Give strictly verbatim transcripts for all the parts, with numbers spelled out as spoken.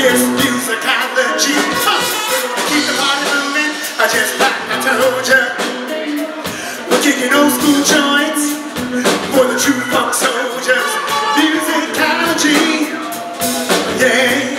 It's musicology. Huh. Keep the party moving, uh, just like I told ya. We're kicking old school joints for the true funk soldiers. Musicology, yeah.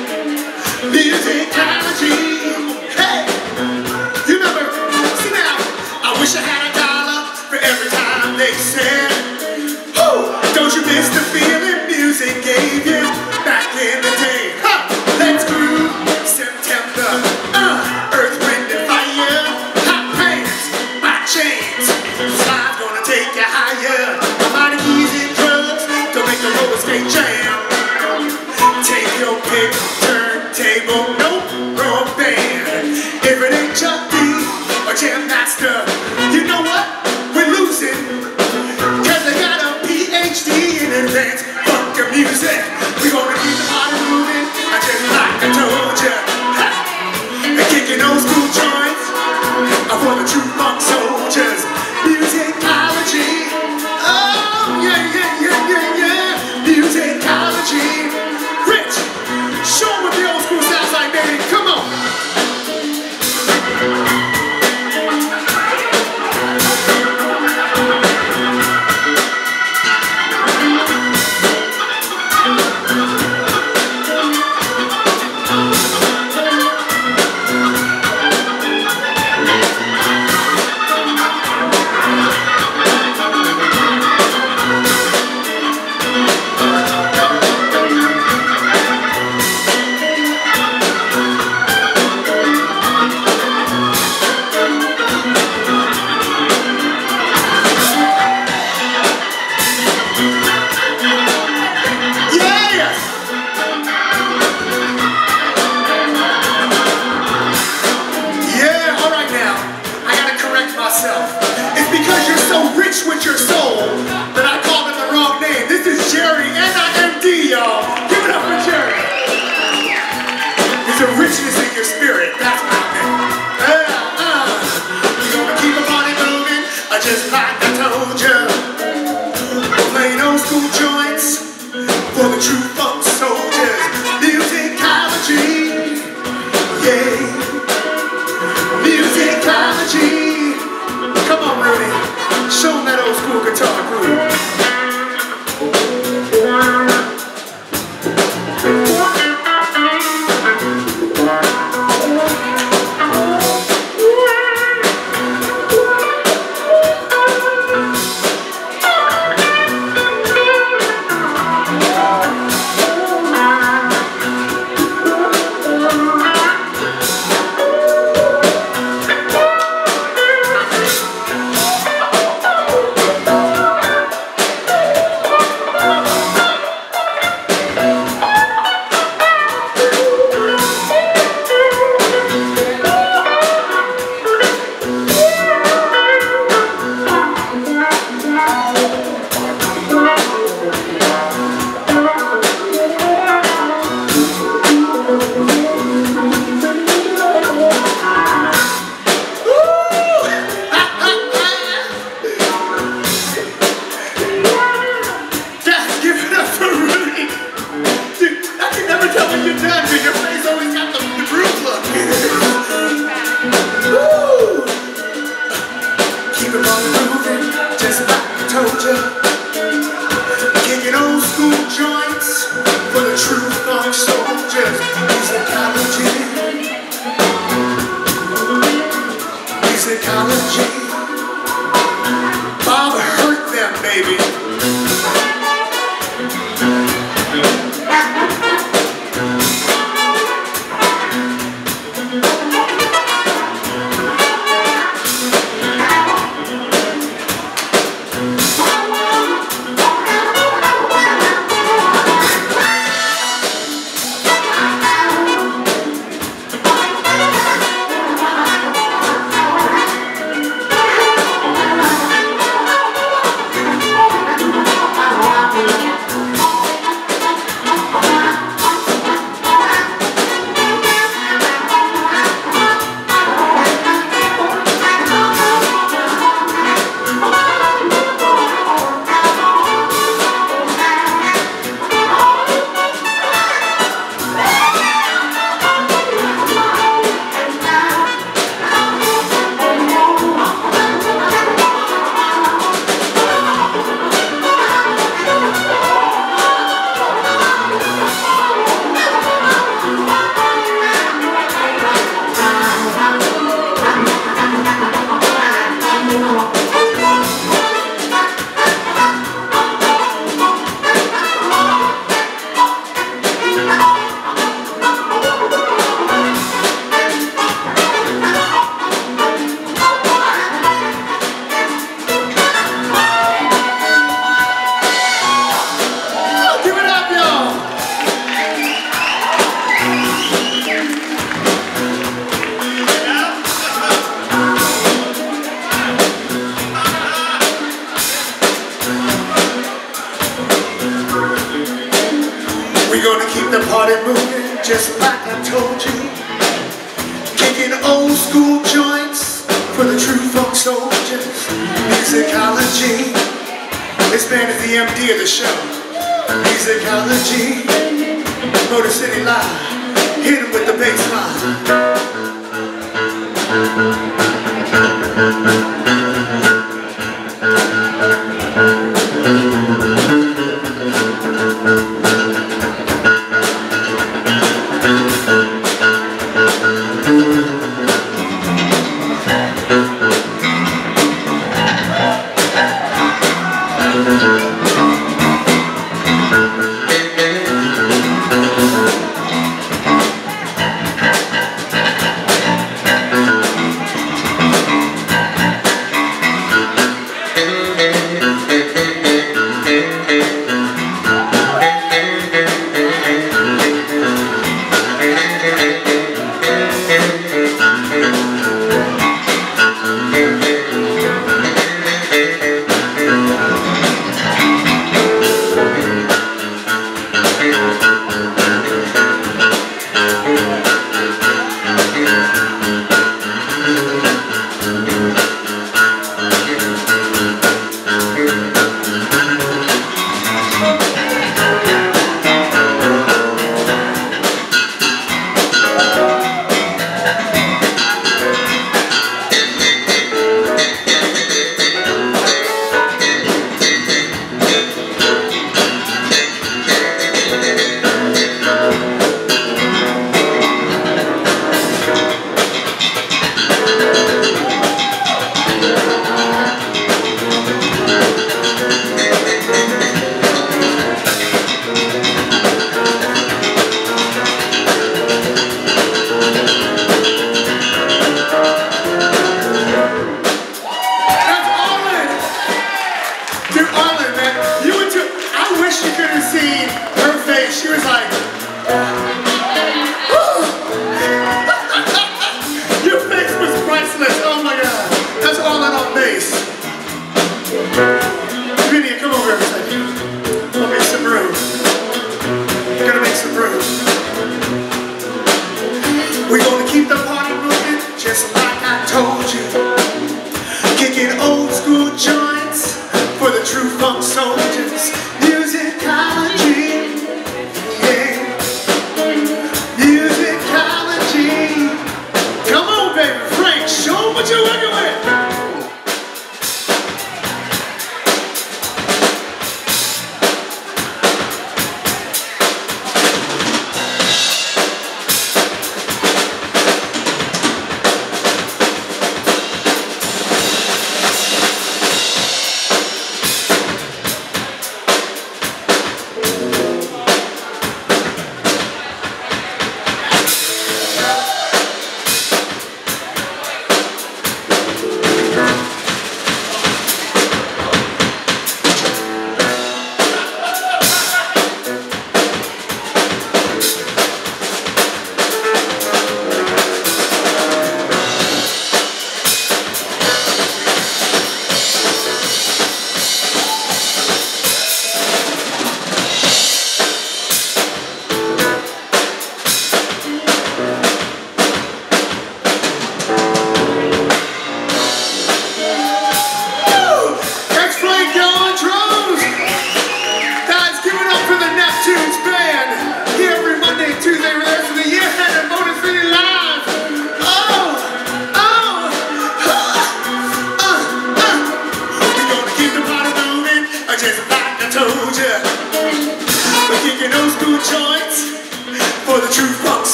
Musicology, hey. You remember? See now, I wish I had a dollar for every time they said, "Whoo, don't you miss the feeling music gave you back in the day?" Huh. Let's groove, September, uh, Earth, Wind and Fire, hot pants, my chains, slide's gonna take you higher. Mighty keys and drugs, don't make the roller skate jam. Take your pick, turntable, nope, wrong band. If it ain't Chuck D or Jam Master, you know what? We're losing, cause they got a P H D in advanced funk music. We're gonna keep the party moving, I just like I told ya. Ha! They're kicking old school joints for the true funk soldiers. Musicology, oh yeah, yeah, yeah, yeah, yeah. Musicology. Rich, show 'em what the old school sounds like, baby. Come on. It's because you're so rich with your soul that I called it the wrong name. This is Jerry, N I M D, y'all. Give it up for Jerry. There's a richness in your spirit. That's what I mean. Uh, uh. You're gonna keep the party moving, uh, just like I told ya. We're playing old school joints for the true funk soldiers. Musicology, yeah. Musicology. Come on, Rudy. Show them that old school guitar groove. told you. Kicking old school joints for the true folk soldiers. Musicology. This man is the M D of the show. Musicology. Motor City Live. Hit him with the bass line. She was like, your face was priceless. Oh my God. That's all in on bass. Vinny, come over here a second. I'll make some room. Gotta make some room. We're gonna keep the